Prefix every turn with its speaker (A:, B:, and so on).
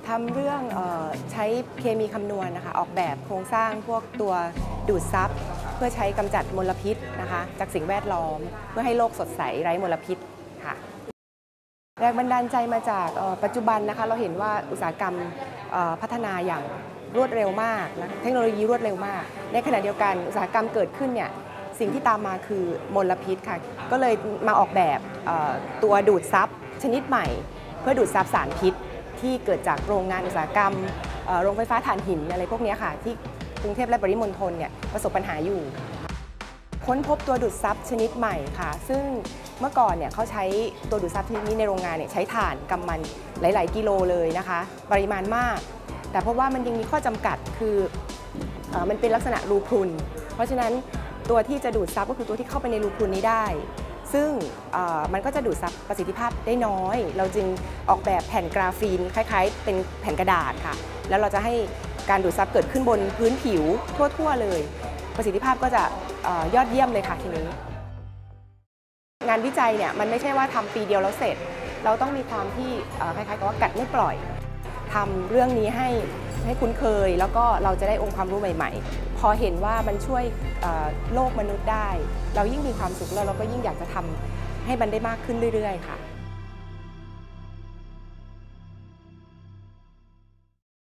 A: ทำเรื่องใช้เคมีคำนวณนะคะออกแบบโครงสร้างพวกตัวดูดซับเพื่อใช้กำจัดมลพิษนะคะจากสิ่งแวดล้อมเพื่อให้โลกสดใสไร้มลพิษค่ะแรงบันดาลใจมาจากปัจจุบันนะคะเราเห็นว่าอุตสาหกรรมพัฒนาอย่างรวดเร็วมากนะเทคโนโลยีรวดเร็วมากในขณะเดียวกันอุตสาหกรรมเกิดขึ้นเนี่ยสิ่งที่ตามมาคือมลพิษค่ะก็เลยมาออกแบบตัวดูดซับชนิดใหม่เพื่อดูดซับสารพิษที่เกิดจากโรงงานอุตสาหกรรมโรงไฟฟ้าถ่านหินอะไรพวกนี้ค่ะที่กรุงเทพและปริมณฑลเนี่ยประสบปัญหาอยู่ค้นพบตัวดูดซับชนิดใหม่ค่ะซึ่งเมื่อก่อนเนี่ยเขาใช้ตัวดูดซับชนิดนี้ในโรงงานเนี่ยใช้ถ่านกำมันหลายๆกิโลเลยนะคะปริมาณมากแต่เพราะว่ามันยังมีข้อจำกัดคือมันเป็นลักษณะรูพรุนเพราะฉะนั้นตัวที่จะดูดซับก็คือตัวที่เข้าไปในรูพรุนนี้ได้ซึ่งมันก็จะดูดซับประสิทธิภาพได้น้อยเราจึงออกแบบแผ่นกราฟีนคล้ายๆเป็นแผ่นกระดาษค่ะแล้วเราจะให้การดูดซับเกิดขึ้นบนพื้นผิวทั่วๆเลยประสิทธิภาพก็จะยอดเยี่ยมเลยค่ะทีนี้งานวิจัยเนี่ยมันไม่ใช่ว่าทำปีเดียวแล้วเสร็จเราต้องมีความที่คล้ายๆกับว่ากัดไม่ปล่อยทำเรื่องนี้ให้คุ้นเคยแล้วก็เราจะได้องค์ความรู้ใหม่ๆพอเห็นว่ามันช่วยโลกมนุษย์ได้เรายิ่งมีความสุขแล้วเราก็ยิ่งอยากจะทำให้มันได้มากขึ้นเรื่อยๆค่ะ